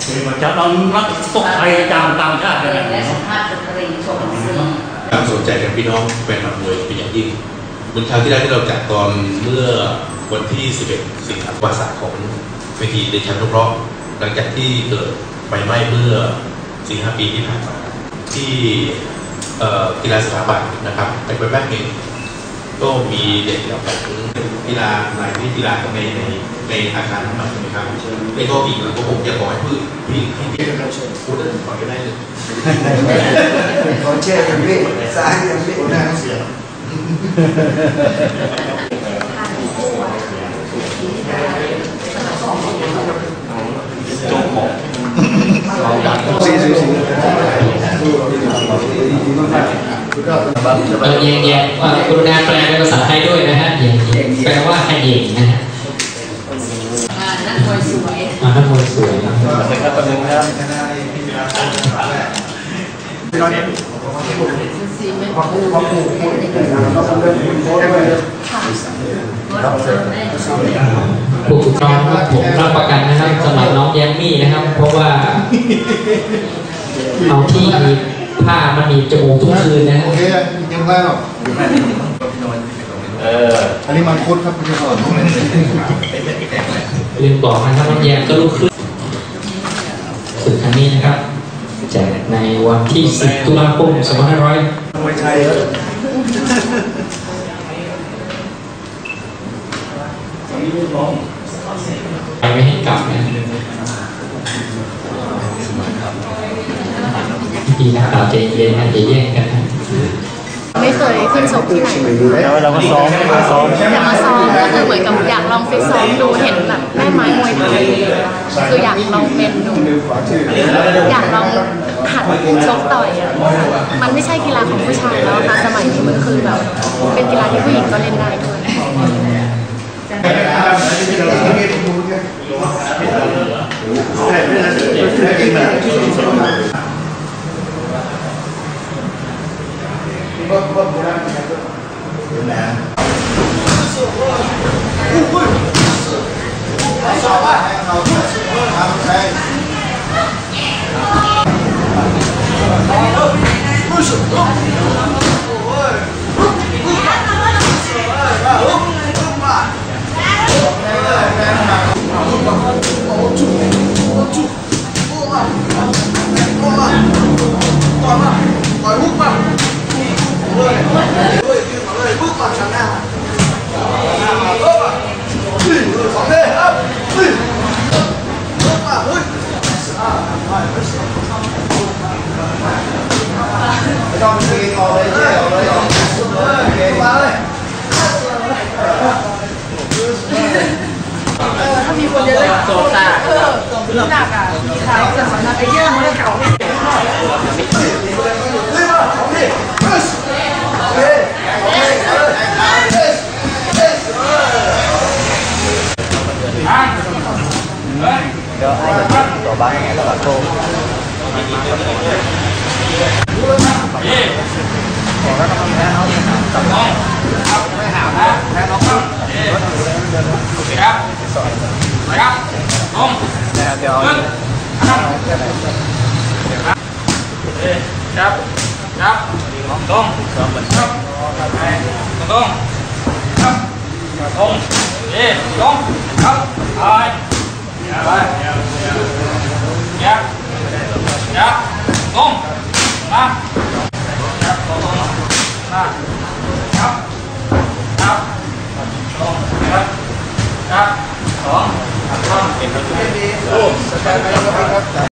จะต้องรับตกไทยต่างชาติกันและสุภาพสตรีชมฟรีความสนใจจากพี่น้องแฟนมวยเป็นอย่างยิ่งเหมือนคราวที่แล้วที่เราจัดตอนเมื่อวันที่ 11 สิงหาคมวาระของเวทีเดชะนุเคราะห์หลังจากที่เกิดไฟไหม้เมื่อ 4-5 ปีที่ผ่านมาที่กีฬาสถาบันนะครับในแวกนี้ก็มีเด็กเราของกีฬาหลายกีฬาในอาคารทั้งหมดใช่ไหมครับในก็อีกแล้วก็ผมจะขอให้พี่พูดได้ก่อนก็ได้เลยขอเชื่ออย่างพี่สายอย่างพี่น่าเสียจงของเราดันแย่กรุณาแปลเป็นภาษาไทยด้วยนะฮะแปลว่าขยิงนะฮะนักมวยสวยนักมวยสวยนะครับประเด็นครับผู้ถูกร้องว่าผมรับประกันนะครับสำหรับน้องแยมมี่นะครับเพราะว่าเอาที่ผ้ามันหนีบจมูกทุกคืนนะฮะโอเคยังไงหรอกอันนี้มันคุดครับคุณผู้ชมลืมบอกนะครับน้องแยมก็ลุกขึ้นสุดครั้งนี้นะครับแจกในวันที่ 10 ตุลาคม 2500 ไม่ใช่ไปไม่ให้กลับนะดีนะต่อใจเย็นนะจะแย่งกันนะไม่เคยขึ้นชกที่ไหนเราก็ซ้อมอยากมาซ้อมก็คือเหมือนกับอยากลองไปซ้อมดูเห็นแบบแม่ไม้มวยไทยคืออยากลองเป็นดูอยากลองหัดชกต่อยอ่ะมันไม่ใช่กีฬาของผู้ชายแล้วค่ะสมัยนี้มันคือแบบเป็นกีฬาที่ผู้หญิงก็เล่นได้ด้วยต้องตีออกเลยเจ๊ออกเลยเก่งมาเลยถ้ามีคนเยอะเลยโซตาหนักอ่ะขายแต่สำนักไอ้เหี้ยมันเก่าเดี๋ยวให้ต่อบ้านไงแล้วก็โตขอแล้วก็แพ้เขาตัดน้องไม่หาแพ้น้องครับครับครับน้องเดี๋ยวครับครับตรงครับตรงครับตรงตรงครับไปไปยับยับตรงมายับตรงมายับยับตรงยับยับสองเป็นโอ้สแตนไปแล้วครับ